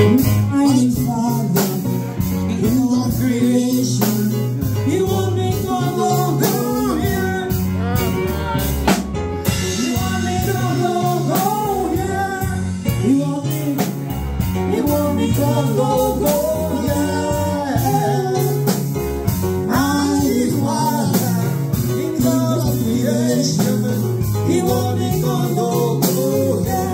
My Father, King of creation, He won't make all go here. He won't make all go here. He won't make all go here. My Father, King of creation, He won't make all go here.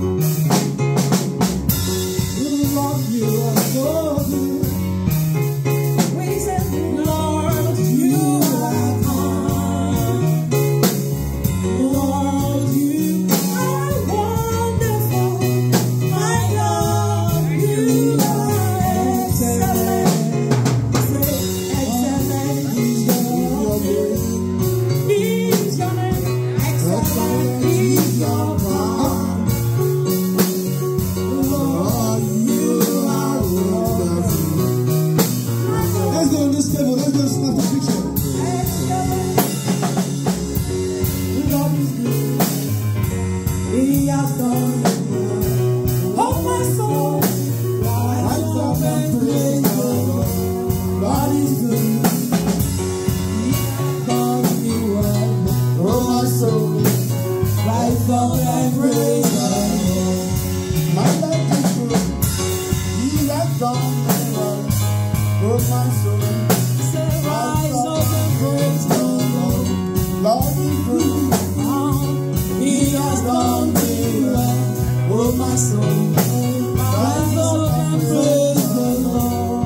You are so good. We said, Lord, you are kind. Lord, you are wonderful. My God, you are excellent. Say, excellent is your name. Is your name. Excellent is your power. He has done the work. Oh, my soul, rise up and praise the Lord. God is good. He has done the work. Oh, my soul, rise up and praise the Lord. My life is good. He has done the work. Oh, my soul, rise up and praise the Lord. God is good. He has done me well, oh my soul, rise up and praise the Lord.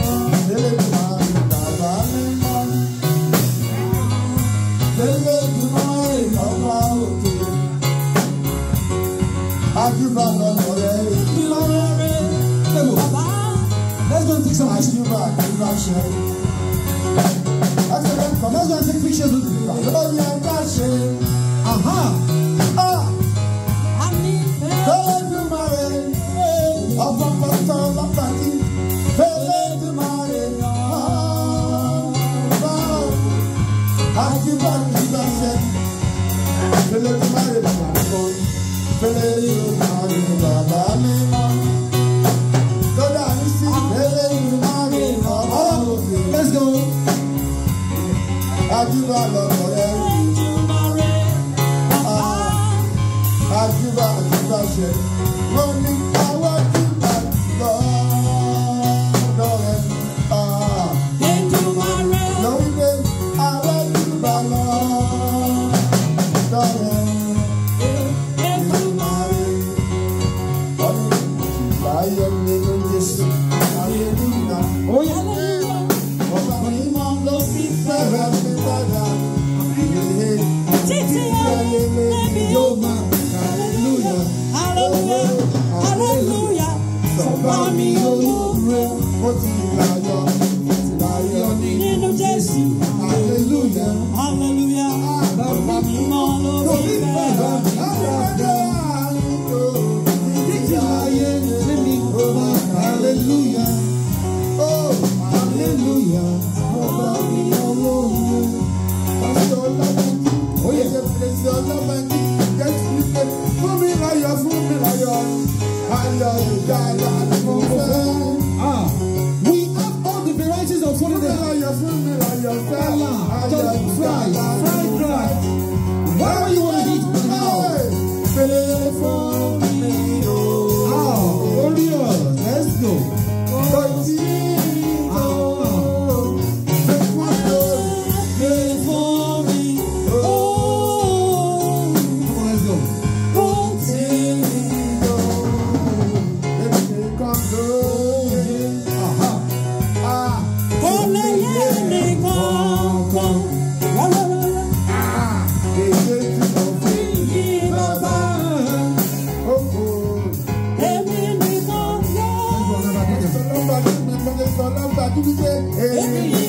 Let's go and take some pictures. Let's go and take pictures with you. Aha! Let's go. Oh yeah. We have all the varieties of food. Just fried rice. Whatever you want to eat now. Let's go. Every